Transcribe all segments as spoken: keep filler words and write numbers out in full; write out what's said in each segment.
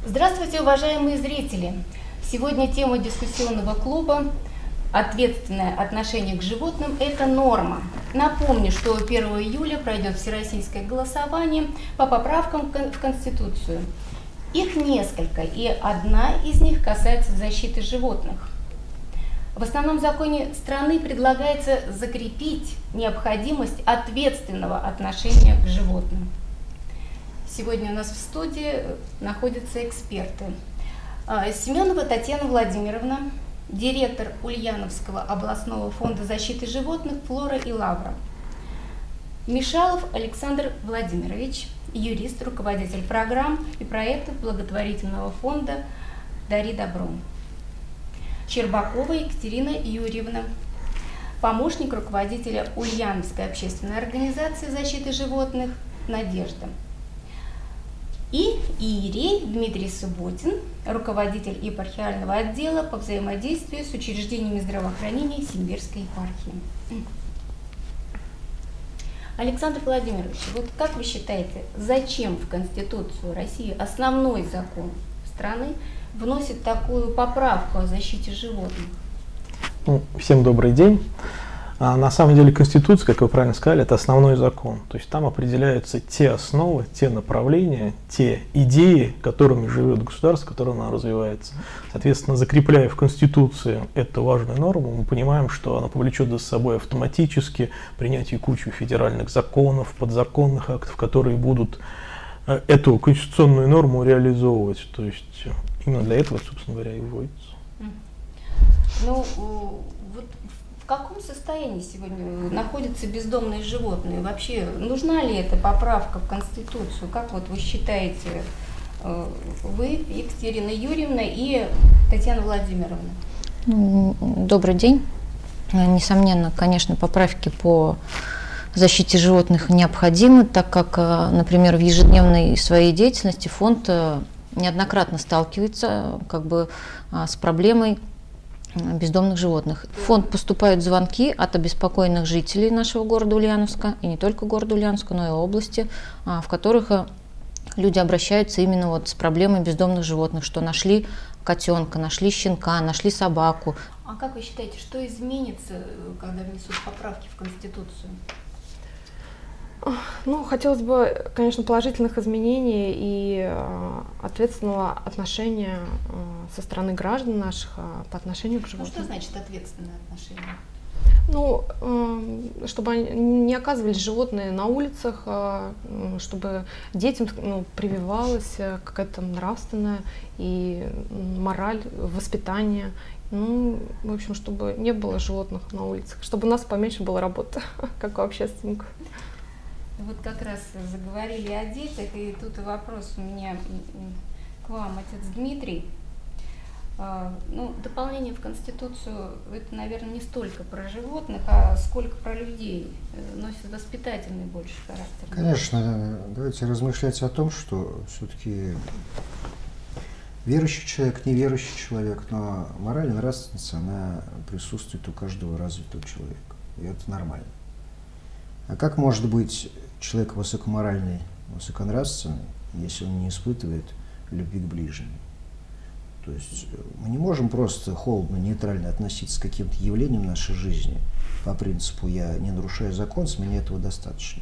Здравствуйте, уважаемые зрители! Сегодня тема дискуссионного клуба «Ответственное отношение к животным – это норма». Напомню, что первого июля пройдет всероссийское голосование по поправкам в Конституцию. Их несколько, и одна из них касается защиты животных. В основном законе страны предлагается закрепить необходимость ответственного отношения к животным. Сегодня у нас в студии находятся эксперты. Семенова Татьяна Владимировна, директор Ульяновского областного фонда защиты животных «Флора и Лавра». Мишалов Александр Владимирович, юрист, руководитель программ и проектов благотворительного фонда «Дари добро». Щербакова Екатерина Юрьевна, помощник руководителя Ульяновской общественной организации защиты животных «Надежда». И иерей Дмитрий Субботин, руководитель епархиального отдела по взаимодействию с учреждениями здравоохранения Симбирской епархии. Александр Владимирович, вот как вы считаете, зачем в Конституцию России, основной закон страны, вносит такую поправку о защите животных? Ну, всем добрый день. А на самом деле Конституция, как вы правильно сказали, это основной закон. То есть там определяются те основы, те направления, те идеи, которыми живет государство, которое оно развивается. Соответственно, закрепляя в Конституции эту важную норму, мы понимаем, что она повлечет за собой автоматически принятие кучи федеральных законов, подзаконных актов, которые будут эту конституционную норму реализовывать. То есть именно для этого, собственно говоря, и вводится. Ну, вот в каком состоянии сегодня находятся бездомные животные? Вообще, нужна ли эта поправка в Конституцию? Как вот вы считаете, вы, Екатерина Юрьевна и Татьяна Владимировна? Добрый день. Несомненно, конечно, поправки по защите животных необходимы, так как, например, в ежедневной своей деятельности фонд неоднократно сталкивается как бы с проблемой бездомных животных. В фонд поступают звонки от обеспокоенных жителей нашего города Ульяновска, и не только города Ульяновска, но и области, в которых люди обращаются именно вот с проблемой бездомных животных, что нашли котенка, нашли щенка, нашли собаку. А как вы считаете, что изменится, когда внесут поправки в Конституцию? Ну, хотелось бы, конечно, положительных изменений и э, ответственного отношения э, со стороны граждан наших э, по отношению к животным. Ну, что значит ответственное отношение? Ну, э, чтобы они не оказывались животные на улицах, э, чтобы детям ну, прививалась какая-то нравственная и мораль, воспитание. Ну, в общем, чтобы не было животных на улицах, чтобы у нас поменьше было работы, как у общественников. Вот как раз заговорили о детях, и тут вопрос у меня к вам, отец Дмитрий. Ну, дополнение в Конституцию, это, наверное, не столько про животных, а сколько про людей, носит воспитательный больше характер. Конечно, давайте размышлять о том, что все-таки верующий человек, неверующий человек, но мораль и нравственность, она присутствует у каждого развитого человека, и это нормально. А как может быть человек высокоморальный, высоконравственный, если он не испытывает любви к ближнему? То есть мы не можем просто холодно, нейтрально относиться к каким-то явлениям в нашей жизни по принципу «я не нарушаю закон, с меня этого достаточно».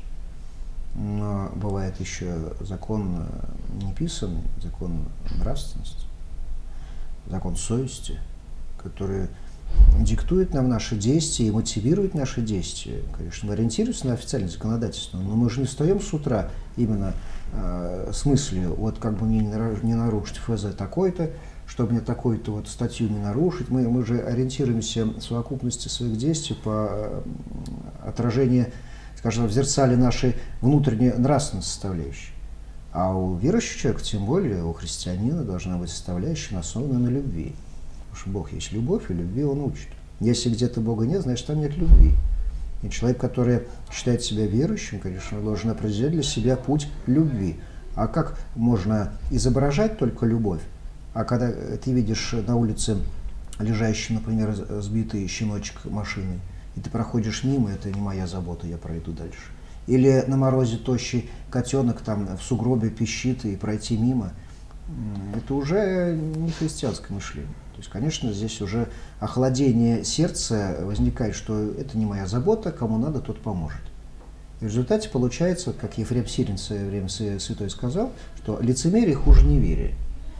Но бывает еще закон неписанный, закон нравственности, закон совести, который диктует нам наши действия и мотивирует наши действия. Конечно, мы ориентируемся на официальное законодательство, но мы же не встаем с утра именно э, с мыслью, вот как бы мне не нарушить ФЗ такой-то, чтобы мне такую-то вот статью не нарушить. Мы, мы же ориентируемся в совокупности своих действий по э, отражению, скажем, в зеркале нашей внутренней нравственной составляющей. А у верующего человека, тем более у христианина, должна быть составляющая, основанная на любви. Потому что Бог есть любовь, и любви Он учит. Если где-то Бога нет, значит, там нет любви. И человек, который считает себя верующим, конечно, должен определять для себя путь любви. А как можно изображать только любовь? А когда ты видишь на улице лежащий, например, сбитый щеночек машиной, и ты проходишь мимо, это не моя забота, я пройду дальше. Или на морозе тощий котенок там в сугробе пищит, и пройти мимо. это уже не христианское мышление. То есть, конечно, здесь уже охладение сердца возникает, что это не моя забота, кому надо, тот поможет. И в результате получается, как Ефрем Сирин в свое время святой сказал, что лицемерие хуже неверия.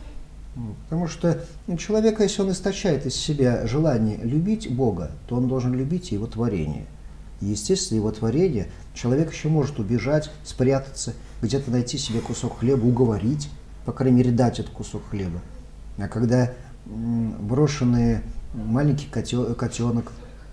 Потому что человек, если он источает из себя желание любить Бога, то он должен любить Его творение. И, естественно, Его творение человек еще может убежать, спрятаться, где-то найти себе кусок хлеба, уговорить, по крайней мере, дать этот кусок хлеба. А когда брошенный маленький котенок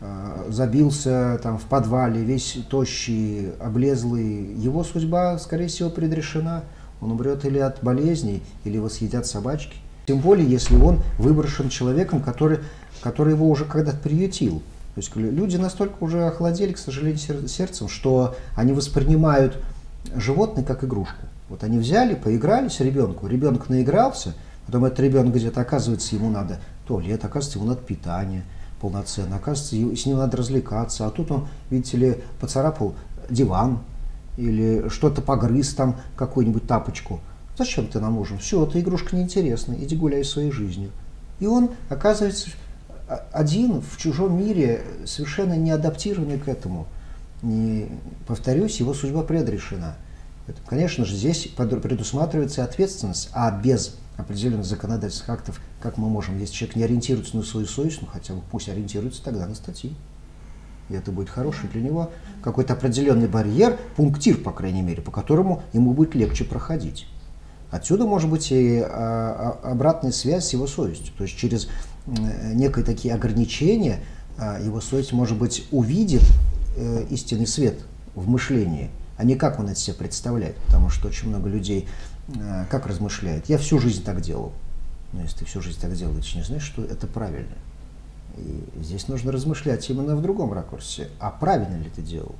забился там в подвале, весь тощий, облезлый, его судьба, скорее всего, предрешена. Он умрет или от болезней, или его съедят собачки. Тем более, если он выброшен человеком, который, который его уже когда-то приютил. То есть люди настолько уже охладели, к сожалению, сердцем, что они воспринимают животное как игрушку. Вот они взяли, поигрались ребенку, ребенок наигрался, потом этот ребенок где-то, оказывается, ему надо туалет, оказывается, ему надо питание полноценно, оказывается, с ним надо развлекаться, а тут он, видите ли, поцарапал диван или что-то погрыз там, какую-нибудь тапочку. Зачем ты нам нужен? Все, эта игрушка неинтересна, иди гуляй своей жизнью. И он оказывается один в чужом мире, совершенно не адаптированный к этому. Не, повторюсь, его судьба предрешена. Поэтому, конечно же, здесь предусматривается ответственность, а без определенных законодательных актов, как мы можем, если человек не ориентируется на свою совесть, ну хотя бы пусть ориентируется тогда на статьи. И это будет хороший для него какой-то определенный барьер, пунктир, по крайней мере, по которому ему будет легче проходить. Отсюда может быть и а, а, обратная связь с его совестью. То есть через э, некие такие ограничения э, его совесть, может быть, увидит э, истинный свет в мышлении, а не как он это себе представляет. Потому что очень много людей э, как размышляет. Я всю жизнь так делал. Но если ты всю жизнь так делал, ты не знаешь, что это правильно. И здесь нужно размышлять именно в другом ракурсе. А правильно ли ты делал?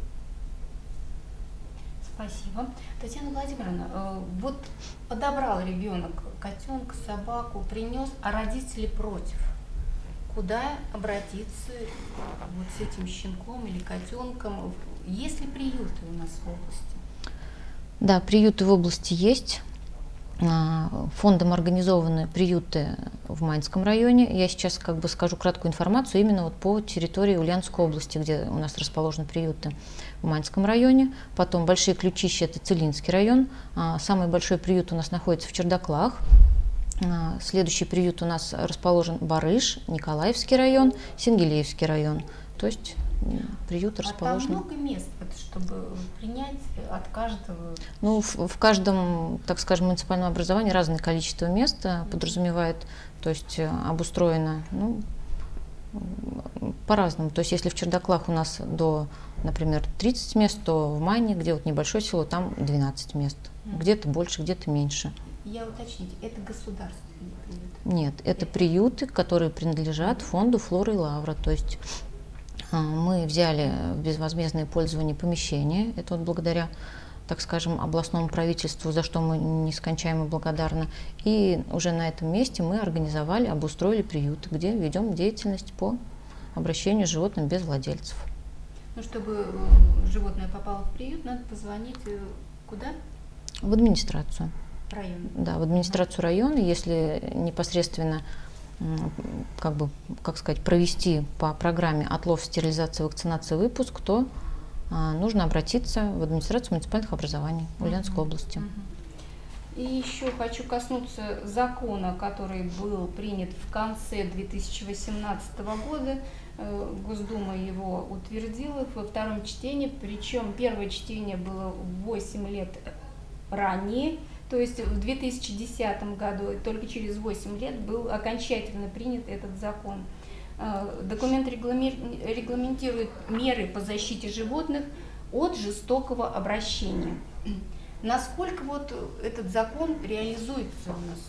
Спасибо. Татьяна Владимировна, вот подобрал ребенок котенка, собаку, принес, а родители против. Куда обратиться вот с этим щенком или котенком? Есть ли приюты у нас в области? Да, приюты в области есть. Фондом организованы приюты в Майнском районе. Я сейчас как бы скажу краткую информацию именно вот по территории Ульяновской области, где у нас расположены приюты в Майнском районе. Потом Большие Ключища — это Целинский район. Самый большой приют у нас находится в Чердаклах. Следующий приют у нас расположен Барыш, Николаевский район, Сенгелеевский район. То есть приют расположен. А там много мест, чтобы принять от каждого? Ну, в, в каждом, так скажем, муниципальном образовании разное количество мест подразумевает, то есть обустроено, ну, по-разному. То есть если в Чердаклах у нас до, например, тридцати мест, то в Майне, где вот небольшое село, там двенадцать мест. Mm. Где-то больше, где-то меньше. Я уточните, это государственный приют? Нет, это, это приюты, которые принадлежат фонду «Флора и Лавра». То есть мы взяли в безвозмездное пользование помещение, это вот благодаря, так скажем, областному правительству, за что мы нескончаемо благодарны. И уже на этом месте мы организовали, обустроили приют, где ведем деятельность по обращению с животным без владельцев. Ну, чтобы животное попало в приют, надо позвонить куда? В администрацию. Района. Да, в администрацию района, если непосредственно, как бы, как сказать, провести по программе отлов, стерилизация, вакцинация, выпуск, то а, нужно обратиться в администрацию муниципальных образований Ульяновской uh-huh. области. Uh-huh. И еще хочу коснуться закона, который был принят в конце две тысячи восемнадцатого года. Госдума его утвердила во втором чтении, причем первое чтение было восемь лет ранее. То есть в две тысячи десятом году, только через восемь лет, был окончательно принят этот закон. Документ регламентирует меры по защите животных от жестокого обращения. Насколько вот этот закон реализуется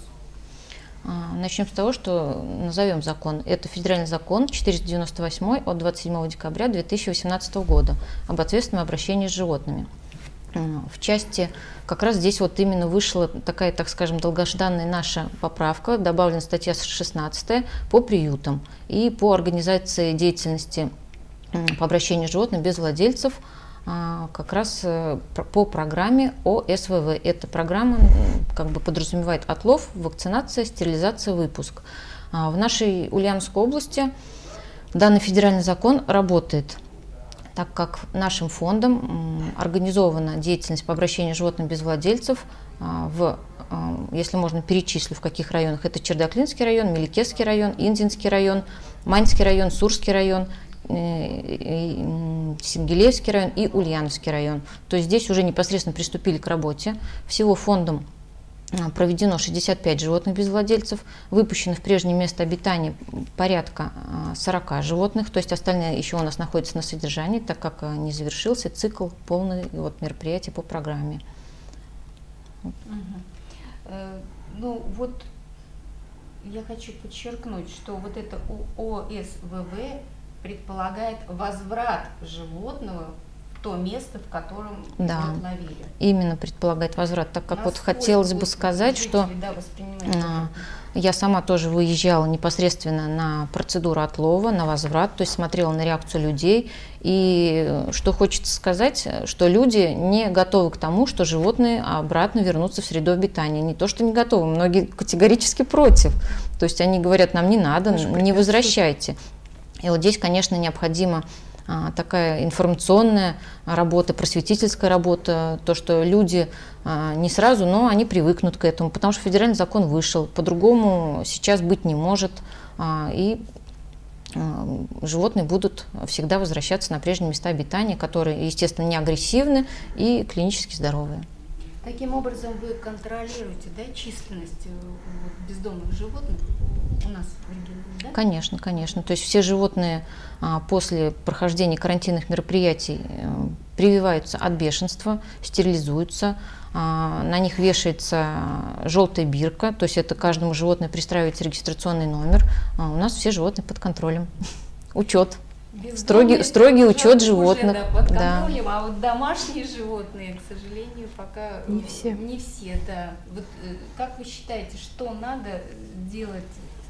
у нас? Начнем с того, что назовем закон. Это федеральный закон четыреста девяносто восемь от двадцать седьмого декабря две тысячи восемнадцатого года об ответственном обращении с животными. В части, как раз здесь вот именно вышла такая, так скажем, долгожданная наша поправка, добавлена статья шестнадцатая по приютам и по организации деятельности по обращению с животными без владельцев как раз по программе О С В В. Эта программа как бы подразумевает отлов, вакцинация, стерилизация, выпуск. В нашей Ульяновской области данный федеральный закон работает, так как нашим фондом организована деятельность по обращению животных без владельцев в, если можно перечислить, в каких районах. Это Чердаклинский район, Меликесский район, Индинский район, Маньский район, Сурский район, Сингелеевский район и Ульяновский район. То есть здесь уже непосредственно приступили к работе. Всего фондом проведено шестьдесят пять животных без владельцев, выпущено в прежнее место обитания порядка сорока животных, то есть остальные еще у нас находятся на содержании, так как не завершился цикл полный вот, мероприятий по программе. Угу. Э, ну вот я хочу подчеркнуть, что вот это О С В В предполагает возврат животного в то место, в котором да, его отловили. Именно предполагает возврат, так как Насколько вот хотелось бы сказать, жители, что да, а, я сама тоже выезжала непосредственно на процедуру отлова, на возврат, то есть смотрела на реакцию людей. И что хочется сказать, что люди не готовы к тому, что животные обратно вернутся в среду обитания. Не то, что не готовы, многие категорически против. То есть они говорят, нам не надо, не возвращайте. И вот здесь, конечно, необходима а, такая информационная работа, просветительская работа, то, что люди а, не сразу, но они привыкнут к этому, потому что федеральный закон вышел, по-другому сейчас быть не может, а, и а, животные будут всегда возвращаться на прежние места обитания, которые, естественно, не агрессивны и клинически здоровые. Таким образом, вы контролируете, да, численность бездомных животных у нас в регионе, да? Конечно, конечно. То есть все животные а, после прохождения карантинных мероприятий а, прививаются от бешенства, стерилизуются, а, на них вешается желтая бирка, то есть это каждому животному пристраивается регистрационный номер. А у нас все животные под контролем. Учет. Строгий, строгий учет животных. Уже, да, под контролем, да. А вот домашние животные, к сожалению, пока не все. Не все, да. Вот, как вы считаете, что надо делать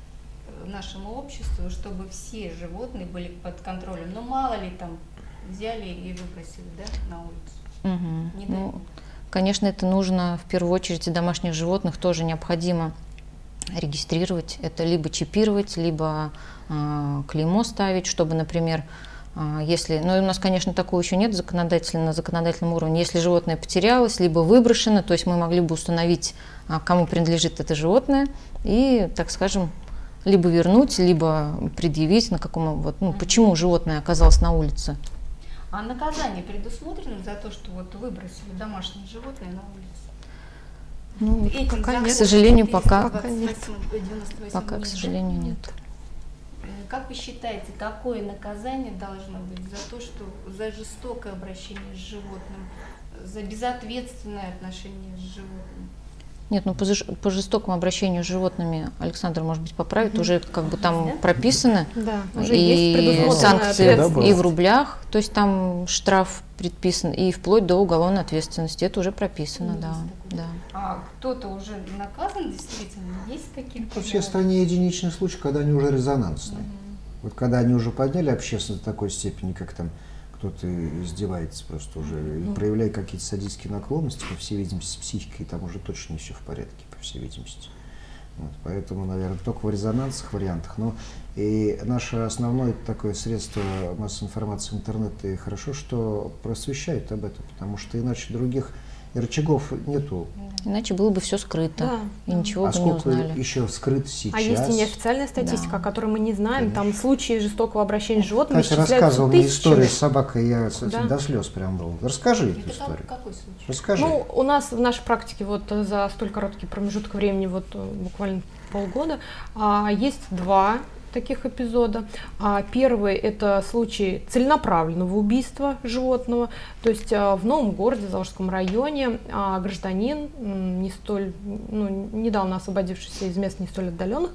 нашему обществу, чтобы все животные были под контролем? Ну, мало ли там взяли и выбросили, да, на улицу? Угу. Не ну, конечно, это нужно в первую очередь и домашних животных тоже необходимо регистрировать. Это либо чипировать, либо э, клеймо ставить, чтобы, например, э, если, ну у нас, конечно, такого еще нет законодательно, на законодательном уровне, если животное потерялось, либо выброшено, то есть мы могли бы установить, э, кому принадлежит это животное, и, так скажем, либо вернуть, либо предъявить, на каком, вот, ну, почему животное оказалось на улице. А наказание предусмотрено за то, что вот выбросили домашнее животное на улицу? Ну, пока, к сожалению, пока, пока нет. Пока, к сожалению, нет. Как вы считаете, какое наказание должно быть за то, что за жестокое обращение с животным, за безответственное отношение с животным? Нет, ну по, по жестокому обращению с животными Александр, может быть, поправит, mm-hmm. уже как бы там да? прописано, да, уже и есть санкции да, и в рублях, то есть там штраф предписан, и вплоть до уголовной ответственности, это уже прописано, да, да. А кто-то уже наказан действительно? Есть какие-то? По всей стране единичный случай, когда они уже резонансные. Mm-hmm. Вот когда они уже подняли общественность до такой степени, как там кто-то издевается просто уже, mm-hmm. проявляя какие-то садистские наклонности, по всей видимости, с психикой там уже точно не все в порядке, по всей видимости. Вот, поэтому, наверное, только в резонансных вариантах. Но и наше основное такое средство массовой информации интернет, и хорошо, что просвещают об этом, потому что иначе других и рычагов нету. Иначе было бы все скрыто, да. и ничего а бы не узнали. Еще скрыто сейчас. А есть и неофициальная статистика, да. о которой мы не знаем. Конечно. Там случаи жестокого обращения с животными Катя рассказывала мне историю с собакой, я да. до слез прям был. Расскажи эту историю. Какой случай? Расскажи. Ну, у нас в нашей практике вот за столь короткий промежуток времени, вот буквально полгода, есть два таких эпизода. Первый – это случай целенаправленного убийства животного. То есть в Новом городе, в Заволжском районе, гражданин, не столь, ну, недавно освободившийся из мест не столь отдаленных,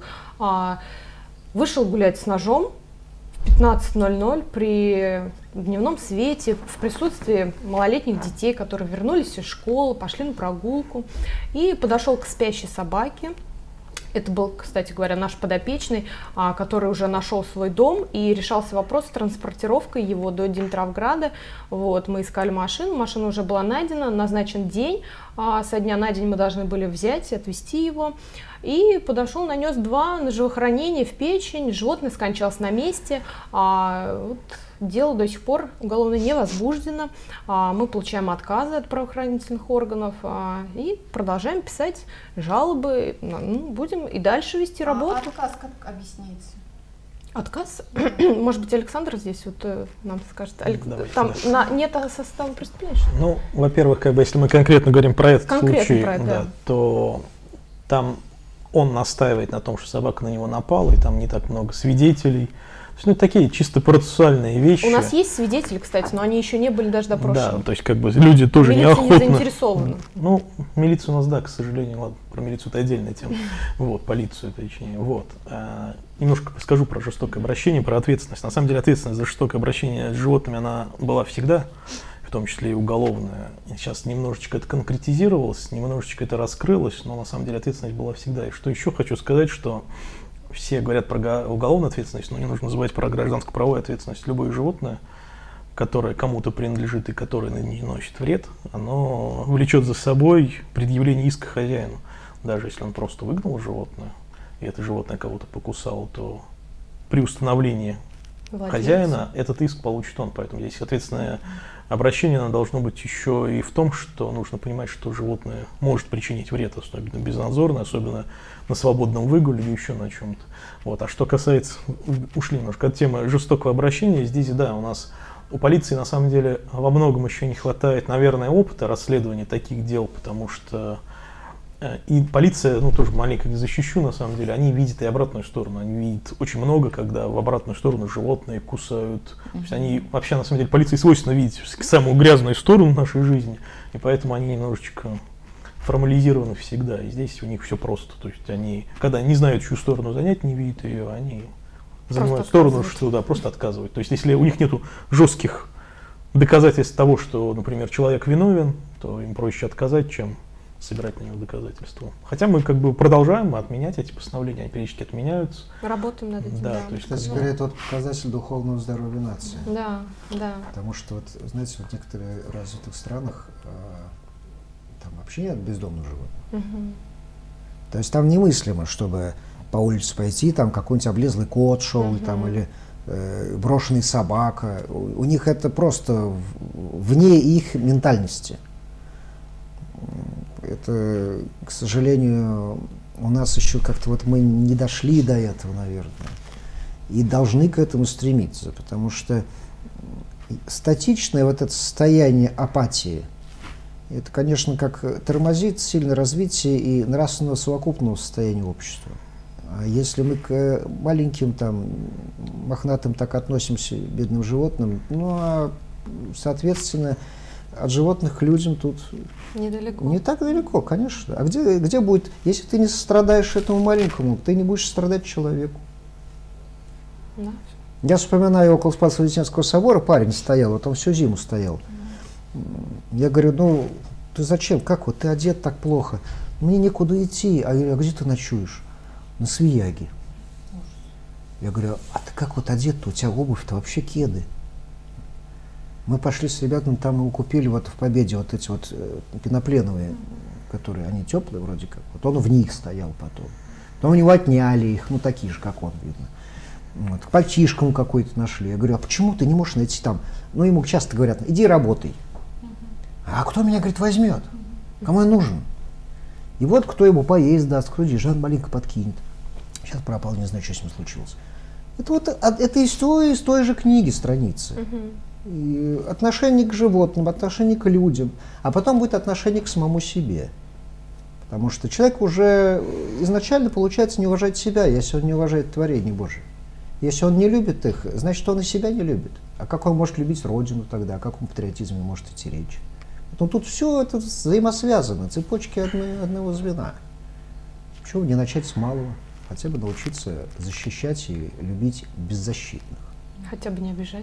вышел гулять с ножом в пятнадцать ноль ноль при дневном свете, в присутствии малолетних детей, которые вернулись из школы, пошли на прогулку, и подошел к спящей собаке. Это был, кстати говоря, наш подопечный, а, который уже нашел свой дом, и решался вопрос с транспортировкой его до Димитровграда. Вот, мы искали машину, машина уже была найдена, назначен день, а, со дня на день мы должны были взять и отвезти его. И подошел, нанес два ножевых ранения в печень, животное скончалось на месте. А, вот, дело до сих пор уголовно не возбуждено, а, мы получаем отказы от правоохранительных органов а, и продолжаем писать жалобы, ну, будем и дальше вести работу. А отказ как объясняется? Отказ? Может быть, Александр здесь вот э, нам скажет. Алек... Давайте, Там да. на... нет состава преступления? Что ли? Ну, во-первых, как бы, если мы конкретно говорим про этот Конкретно случай, про это, да, да. то там он настаивает на том, что собака на него напала, и там не так много свидетелей. То есть, ну, такие чисто процессуальные вещи. У нас есть свидетели, кстати, но они еще не были даже допрошены. Да, то есть как бы люди тоже Милиция неохотно. не заинтересована. Ну, милиция у нас, да, к сожалению, ладно, про милицию это отдельная тема. Вот, полицию точнее. Вот. А, немножко скажу про жестокое обращение, про ответственность. На самом деле ответственность за жестокое обращение с животными, она была всегда, в том числе и уголовная. Сейчас немножечко это конкретизировалось, немножечко это раскрылось, но на самом деле ответственность была всегда. И что еще хочу сказать, что все говорят про уголовную ответственность, но не нужно забывать про гражданско-правовую ответственность. Любое животное, которое кому-то принадлежит и которое не носит вред, оно влечет за собой предъявление иска хозяину. Даже если он просто выгнал животное, и это животное кого-то покусало, то при установлении Владелец. хозяина этот иск получит он. Поэтому здесь ответственное обращение оно должно быть еще и в том, что нужно понимать, что животное может причинить вред, особенно безнадзорно, особенно на свободном выгуле или еще на чем-то. Вот. А что касается, ушли немножко от темы жестокого обращения, здесь, да, у нас у полиции на самом деле во многом еще не хватает, наверное, опыта расследования таких дел, потому что и полиция, ну тоже маленько не защищу, на самом деле, они видят и обратную сторону, они видят очень много, когда в обратную сторону животные кусают, mm-hmm. то есть они вообще, на самом деле, полиции свойственно видеть самую грязную сторону нашей жизни, и поэтому они немножечко формализированы всегда, и здесь у них все просто, то есть они, когда не знают, чью сторону занять, не видят ее, они занимают сторону, что да, просто отказывают, то есть если у них нету жестких доказательств того, что, например, человек виновен, то им проще отказать, чем собирать на него доказательства. Хотя мы как бы продолжаем отменять эти постановления, они периодически отменяются. Работаем над этим, да. да. То есть, Кстати говоря, это вот показатель духовного здоровья нации. Да, да. Потому что, вот, знаете, в некоторых развитых странах э, там вообще нет бездомных животных. Угу. То есть там немыслимо, чтобы по улице пойти, там какой-нибудь облезлый кот шел, Угу. там, или э, брошенный собака. У, у них это просто в, вне их ментальности. Это, к сожалению, у нас еще как-то вот мы не дошли до этого, наверное, и должны к этому стремиться, потому что статичное вот это состояние апатии, это, конечно, как тормозит сильно развитие и нравственного совокупного состояния общества. А если мы к маленьким там мохнатым так относимся, бедным животным, ну, а, соответственно, от животных к людям тут недалеко. Не так далеко, конечно. А где, где будет, если ты не сострадаешь этому маленькому, ты не будешь страдать человеку. Да. Я вспоминаю, около Спасо-Вознесенского собора парень стоял, вот он всю зиму стоял. Я говорю, ну, ты зачем, как вот, ты одет так плохо, мне некуда идти. А я говорю, а где ты ночуешь? На Свияге. Я говорю, а ты как вот одет-то, у тебя обувь-то вообще кеды. Мы пошли с ребятами, там мы купили вот в Победе вот эти вот э, пенопленовые, которые, они теплые вроде как. Вот он в них стоял потом. Потом у него отняли их, ну такие же, как он, видно. Вот. К пальчишкам какой-то нашли. Я говорю, а почему ты не можешь найти там? Ну, ему часто говорят, иди работай. А кто меня, говорит, возьмет? Кому я нужен? И вот кто ему поесть даст, кто деньжат маленько подкинет. Сейчас пропал, не знаю, что с ним случилось. Это вот это из той, из той же книги страницы. И отношение к животным, отношение к людям, а потом будет отношение к самому себе. Потому что человек уже изначально, получается, не уважает себя, если он не уважает творение Божие. Если он не любит их, значит, он и себя не любит. А как он может любить Родину тогда, о каком патриотизме может идти речь? Но тут все это взаимосвязано, цепочки одно, одного звена. Почему не начать с малого? Хотя бы научиться защищать и любить беззащитных. Хотя бы не обижать.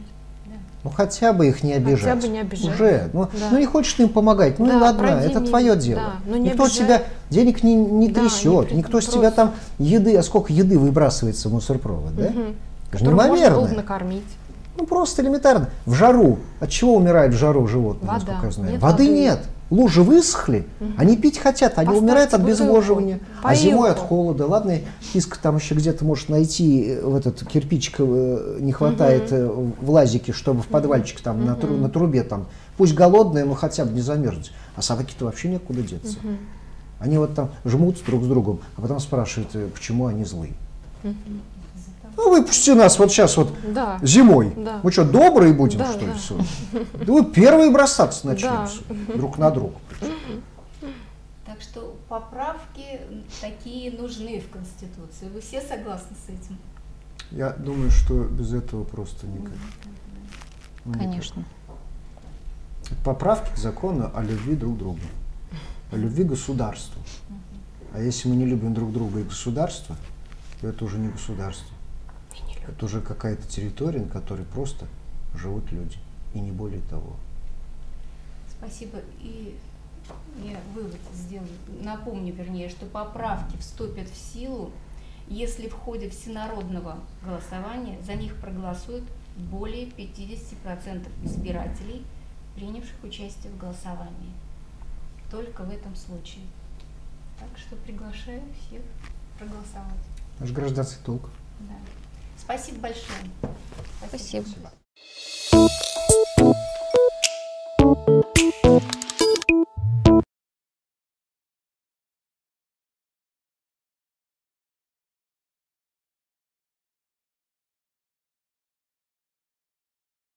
Ну хотя бы их не обижать. Хотя бы не обижать. Уже. Ну, Да. ну не хочешь ты им помогать, ну Да, и ладно, пройди это мимо. твое дело. Да, но не Никто обижай. тебя денег не, не Да, трясет, не никто с просит. тебя там еды, а сколько еды выбрасывается в мусорпровод, да? Мгм. Это же Которую можно было бы неимоверно. накормить. Ну просто элементарно. В жару. От чего умирает в жару животные, Вода. насколько я знаю? Нет воды, воды. нет. Лужи высохли, они пить хотят, они Поставьте умирают от бутылку, обезвоживания. А поилку. зимой от холода. Ладно, киска там еще где-то может найти э, в этот кирпичик э, не хватает э, в лазике, чтобы в подвальчик там на, тру- на трубе там. Пусть голодные, но хотя бы не замерзнуть. А собаки-то вообще некуда деться. Они вот там жмутся друг с другом, а потом спрашивают, э, почему они злые. Ну, выпусти нас вот сейчас вот Да. зимой. Да. Мы что, добрые будем, Да, что ли? да. всё? Да вы первые бросаться начнем Да. всё, друг на друга. Так что поправки такие нужны в Конституции. Вы все согласны с этим? Я думаю, что без этого просто никак. Ну, никак. Конечно. Поправки к закону о любви друг к другу, о любви к государству. А если мы не любим друг друга и государство, то это уже не государство. Это уже какая-то территория, на которой просто живут люди. И не более того. Спасибо. И я вывод сделаю. Напомню, вернее, что поправки вступят в силу, если в ходе всенародного голосования за них проголосует более пятидесяти процентов избирателей, принявших участие в голосовании. Только в этом случае. Так что приглашаю всех проголосовать. Наш гражданский долг. Да. Спасибо большое. Спасибо. Спасибо.